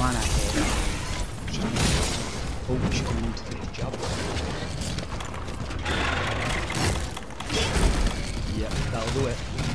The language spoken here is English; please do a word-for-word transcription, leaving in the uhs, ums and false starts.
mana here. Oh, she's going into the job. Yep, that'll do it.